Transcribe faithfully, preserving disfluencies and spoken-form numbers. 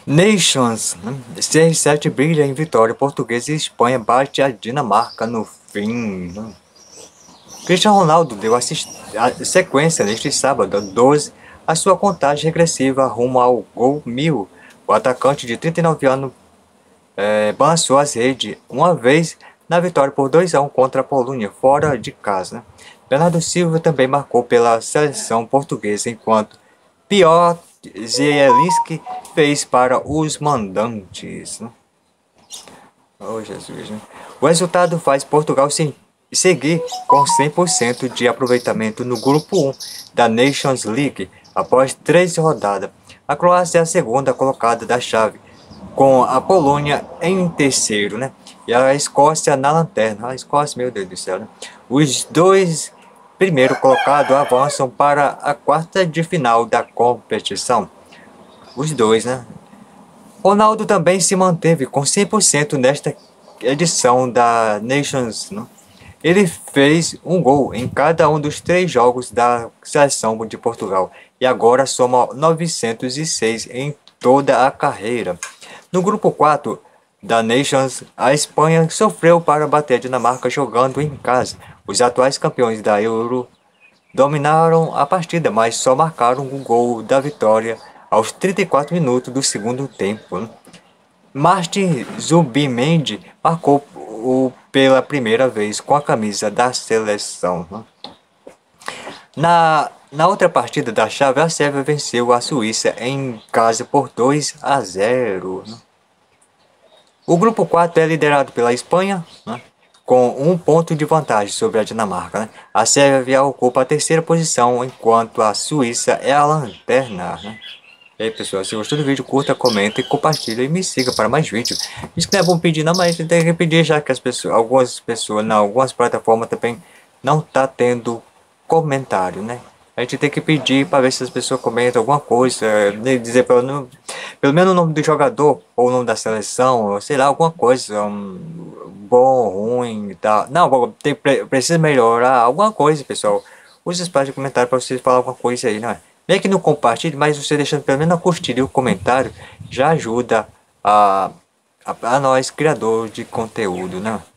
Nations, né? C R sete brilha em vitória portuguesa e Espanha bate a Dinamarca no fim. Né? Cristiano Ronaldo deu a sequência neste sábado, doze, a sua contagem regressiva rumo ao gol mil. O atacante de trinta e nove anos é, balançou as redes uma vez na vitória por dois a um contra a Polônia, fora de casa. Né? Bernardo Silva também marcou pela seleção portuguesa, enquanto Piotr Zielinski fez para os mandantes. Né? Oh, Jesus, né? O resultado faz Portugal se seguir com cem por cento de aproveitamento no grupo um da Nations League após três rodadas. A Croácia é a segunda colocada da chave, com a Polônia em terceiro, né? E a Escócia na lanterna. A Escócia, meu Deus do céu, né? Os dois primeiros colocados avançam para a quarta de final da competição. Os dois, né? Ronaldo também se manteve com cem por cento nesta edição da Nations, né? Ele fez um gol em cada um dos três jogos da seleção de Portugal e agora soma novecentos e seis em toda a carreira. No grupo quatro da Nations, a Espanha sofreu para bater a Dinamarca jogando em casa. Os atuais campeões da Euro dominaram a partida, mas só marcaram o gol da vitória aos trinta e quatro minutos do segundo tempo. Né? Martin Zubimendi marcou o, pela primeira vez com a camisa da seleção. Né? Na, na outra partida da chave, a Sérvia venceu a Suíça em casa por dois a zero. Né? O grupo quatro é liderado pela Espanha, né? Com um ponto de vantagem sobre a Dinamarca. Né? A Sérvia ocupa a terceira posição, enquanto a Suíça é a lanterna. Né? E aí, pessoal, se gostou do vídeo, curta, comenta e compartilha e me siga para mais vídeos. Isso que não é bom pedir não, mas tem que pedir, já que as pessoas, algumas pessoas, não, algumas plataformas também não tá tendo comentário, né? A gente tem que pedir para ver se as pessoas comentam alguma coisa, dizer pelo, pelo menos o nome do jogador ou o nome da seleção, ou sei lá, alguma coisa, um, bom, ruim e tal. Não, tem, precisa melhorar alguma coisa, pessoal. Use os espaço de comentário para vocês falar alguma coisa aí, não é? Nem que não compartilhe, mas você deixando pelo menos a curtida e o comentário já ajuda a, a, a nós, criadores de conteúdo, né?